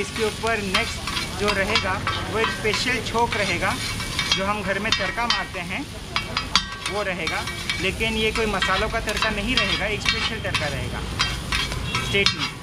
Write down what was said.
इसके ऊपर नेक्स्ट जो रहेगा वो एक स्पेशल छोक रहेगा, जो हम घर में तड़का मारते हैं वो रहेगा। लेकिन ये कोई मसालों का तड़का नहीं रहेगा, एक स्पेशल तड़का रहेगा। Stay tuned.